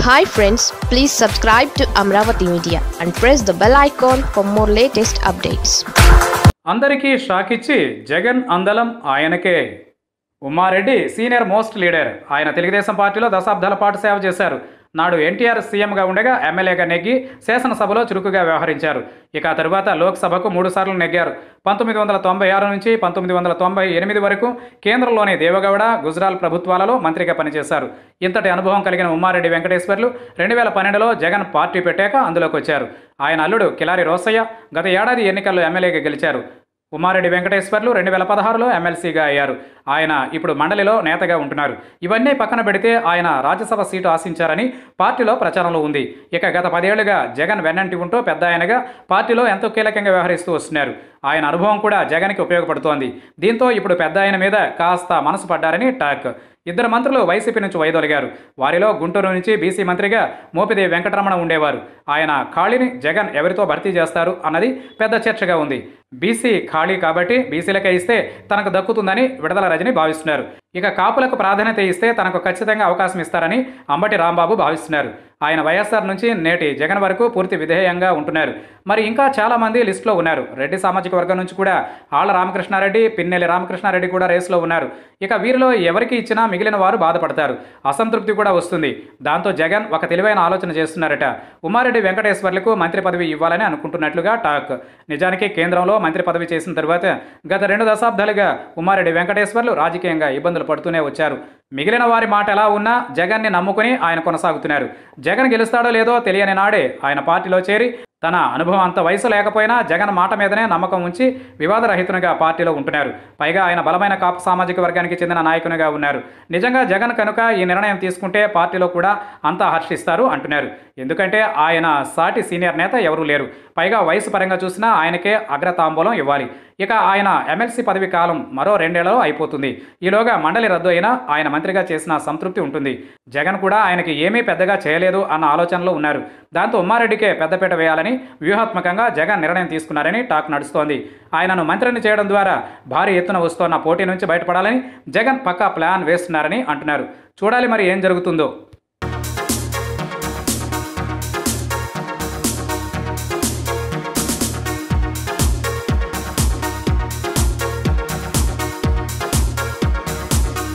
Hi friends, please subscribe to Amravati Media and press the bell icon for more latest updates. అందరికీ shock ఇచ్చి జగన్ అందలం ఆయనకే. Ummareddy senior most leader. ఆయన తెలుగుదేశం పార్టీలో దశాబ్దాల పాటు సేవ చేశారు. నాడు ఎన్టీఆర్ సీఎంగా ఉండగా ఎమ్మెల్యేగా నెగ్గి శాసనసభలో చురుకుగా వ్యవహరించారు. ఇక ఆ తరువాత లోక్సభకు 3 సార్లు నెగ్గారు. 1996 నుంచి 1998 వరకు కేంద్రంలోని దేవగౌడ, గుజరాల్ ప్రభుత్వాలలో మంత్రిగా పనిచేశారు. ఇంతటి అనుభవం కలిగిన ఉమ్మారెడ్డి వెంకటేశ్వర్లు 2012లో జగన్ పార్టీ పెట్టాక అందులోకి వచ్చారు. ఆయన అల్లుడు కిలారి రోసయ్య గత ఏడాది ఎన్నికల్లో ఎమ్మెల్యేగా గెలిచారు. ఉమ్మారెడ్డి వెంకటేశ్వర్లు 2016లో ఎమ్మెల్సీగా అయ్యారు. ఆయన ఇప్పుడు మండలిలో నేతగా ఉంటున్నారు. ఇవన్నీ పక్కన పెడితే ఆయన రాజ్యసభ సీటు ఆశించారని పార్టీలో ప్రచారంలో ఉంది. ఇక గత 10 ఏళ్లుగా జగన్ వెన్నంటి ఉంటూ పెద్ద ఆయనగా పార్టీలో ఎంతో కీలకంగా వ్యవహరిస్తూ వస్తున్నారు. ఆయన అనుభవం కూడా జగన్కి ఉపయోగపడుతోంది. దీంతో ఇప్పుడు పెద్ద ఆయన మీద కాస్త మనసు పడ్డారని టాక్. 2 మంత్రులు వైసీపీ నుంచి వైదొలిగారు. వారిలో గుంటూరు నుంచి బీసీ మంత్రిగా మోపిదేవి వెంకటరమణ ఉండేవారు. ఆయన ఖాళీని జగన్ ఎవరితో భర్తీ చేస్తారు అన్నది పెద్ద చర్చగా ఉంది. బీసీ ఖాళీ కాబట్టి బీసీలకే ఇస్తే తనకు దక్కుతుందని విడుదల రజని భావిస్తున్నారు. ఇక కాపులకు ప్రాధాన్యత ఇస్తే తనకు ఖచ్చితంగా అవకాశం ఇస్తారని అంబటి రాంబాబు భావిస్తున్నారు. ఆయన వైఎస్ఆర్ నుంచి నేటి జగన్ వరకు పూర్తి విధేయంగా ఉంటున్నారు. మరి ఇంకా చాలామంది లిస్టులో ఉన్నారు. రెడ్డి సామాజిక వర్గం నుంచి కూడా ఆళ్ల రామకృష్ణారెడ్డి, పిన్నెల్లి రామకృష్ణారెడ్డి కూడా రేసులో ఉన్నారు. ఇక వీరిలో ఎవరికి ఇచ్చినా మిగిలిన వారు బాధపడతారు, అసంతృప్తి కూడా వస్తుంది. దాంతో జగన్ ఒక తెలివైన ఆలోచన చేస్తున్నారట. ఉమ్మారెడ్డి వెంకటేశ్వర్లకు మంత్రి పదవి ఇవ్వాలని అనుకుంటున్నట్లుగా టాక్. నిజానికి కేంద్రంలో మంత్రి పదవి చేసిన తర్వాత గత 2 దశాబ్దాలుగా ఉమ్మారెడ్డి వెంకటేశ్వర్లు రాజకీయంగా ఇబ్బందులు పడుతూనే వచ్చారు. మిగిలిన వారి మాట ఎలా ఉన్నా జగన్ని నమ్ముకుని ఆయన కొనసాగుతున్నారు. జగన్ గెలుస్తాడో లేదో తెలియని నాడే ఆయన పార్టీలో చేరి తన అనుభవం అంత వయసు లేకపోయినా జగన్ మాట మీదనే నమ్మకం ఉంచి వివాదరహితునిగా పార్టీలో ఉంటున్నారు. పైగా ఆయన బలమైన కాపు సామాజిక వర్గానికి చెందిన నాయకునిగా ఉన్నారు. నిజంగా జగన్ కనుక ఈ నిర్ణయం తీసుకుంటే పార్టీలో కూడా అంతా హర్షిస్తారు అంటున్నారు. ఎందుకంటే ఆయన సాటి సీనియర్ నేత ఎవరూ లేరు. పైగా వయసు పరంగా చూసినా ఆయనకే అగ్రతాంబూలం ఇవ్వాలి. ఇక ఆయన ఎమ్మెల్సీ పదవి కాలం మరో 2 ఏళ్లలో అయిపోతుంది. ఈలోగా మండలి రద్దు అయినా ఆయన మంత్రిగా చేసిన సంతృప్తి ఉంటుంది. జగన్ కూడా ఆయనకి ఏమీ పెద్దగా చేయలేదు అన్న ఆలోచనలో ఉన్నారు. దాంతో ఉమ్మారెడ్డికే పెద్దపీట వేయాలని వ్యూహాత్మకంగా జగన్ నిర్ణయం తీసుకున్నారని టాక్ నడుస్తోంది. ఆయనను మంత్రిని చేయడం ద్వారా భారీ ఎత్తున వస్తోన్న పోటీ నుంచి బయటపడాలని జగన్ పక్కా ప్లాన్ వేస్తున్నారని అంటున్నారు. చూడాలి మరి ఏం జరుగుతుందో.